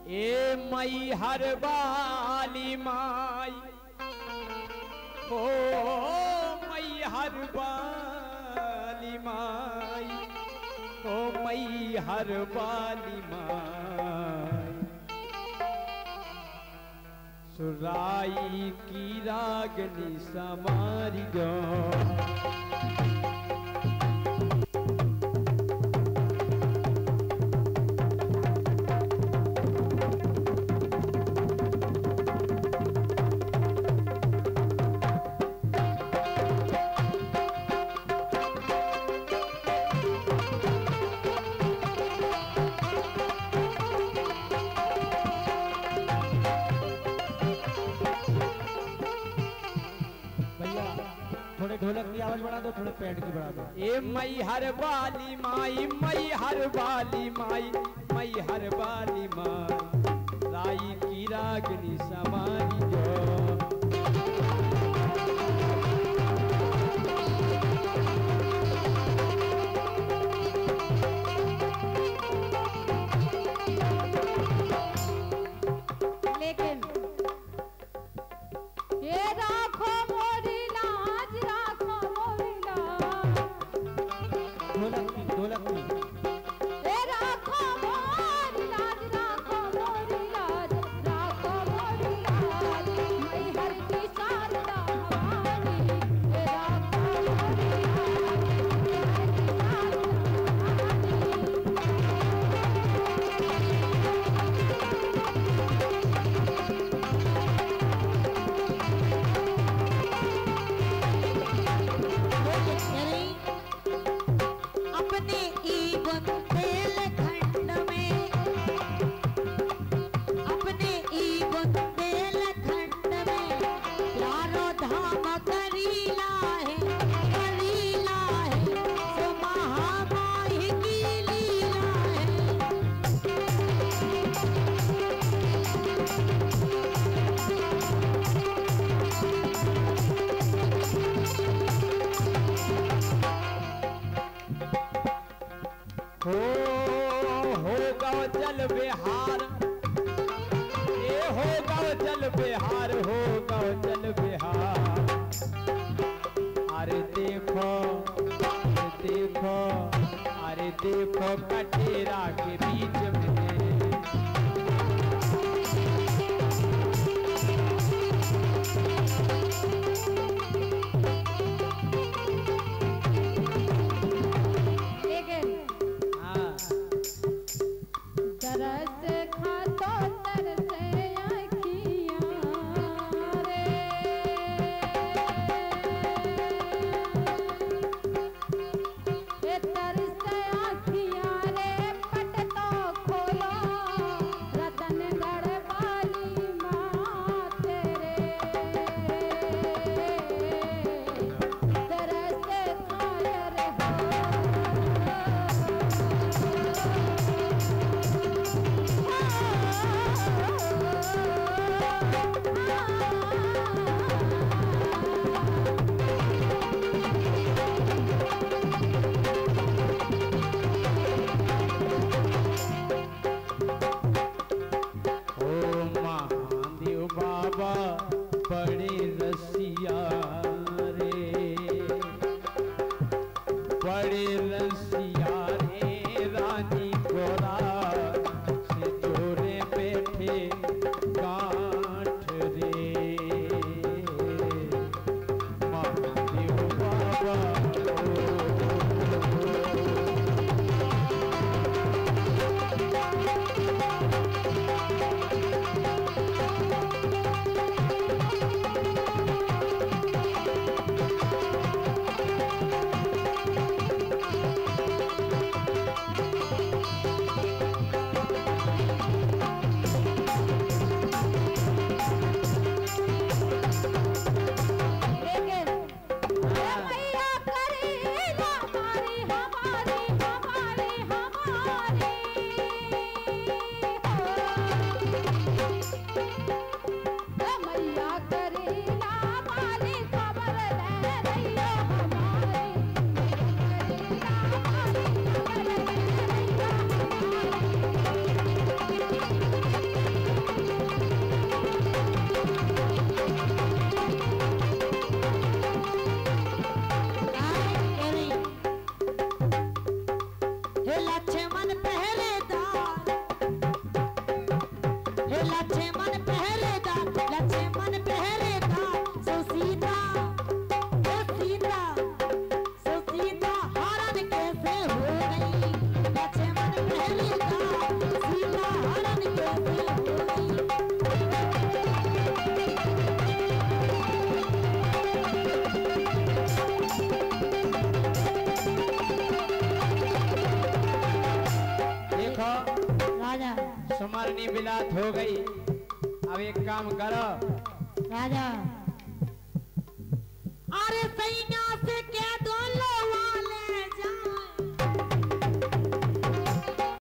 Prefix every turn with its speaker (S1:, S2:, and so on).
S1: ए मई हर बाली माई, ओ मई हर बाली माई, ओ मई हर बाली माई, सुराई की रागनी समारी गो।
S2: ढोलक की आवाज बढ़ा दो, थोड़े पैड की बढ़ा दो।
S1: ए मई हर बाली माई, मई हर बाली माई, मई हर बाली माई, राई की रागनी समारी जो।
S3: लेकिन ये राखो मोरी लाज, राखो मोरी लाज,
S2: ढोलक की
S3: ये राखो मोरी लाज, राखो मोरी लाज, राखो मोरी लाज, मैं हर की शारदा भवानी, ये राखो मोरी लाज, मैं हर की
S4: अपने ई बुंदेलखंड में, अपने ई बुंदेलखंड में चारों धाम करीला है, करीला है, सो महामाई की लीला है।
S1: हो गौ जल बिहार, ए हो गौ जल बिहार, हो गौ जल बिहार। अरे देखो, अरे देखो, अरे देखो कटेरा के बीच में
S3: तरस खातो तरसे आँखियाँ रे, ये तरसे आँखियाँ रे, पट तो खोलो रतनगढ़ वाली माँ तेरे, तरस खायर हो।
S4: हे लक्ष्मण पहरेदार, लक्ष्मण पहरेदार, सो सीता हरण कैसे हो गई, लक्ष्मण पहरेदार, सीता हरण कैसे हो गई।
S1: देखो
S4: राजा
S1: सुमरनी बिलात हो गई। अब एक काम करो,
S4: राजा अरे सैया से कह दो लो वाले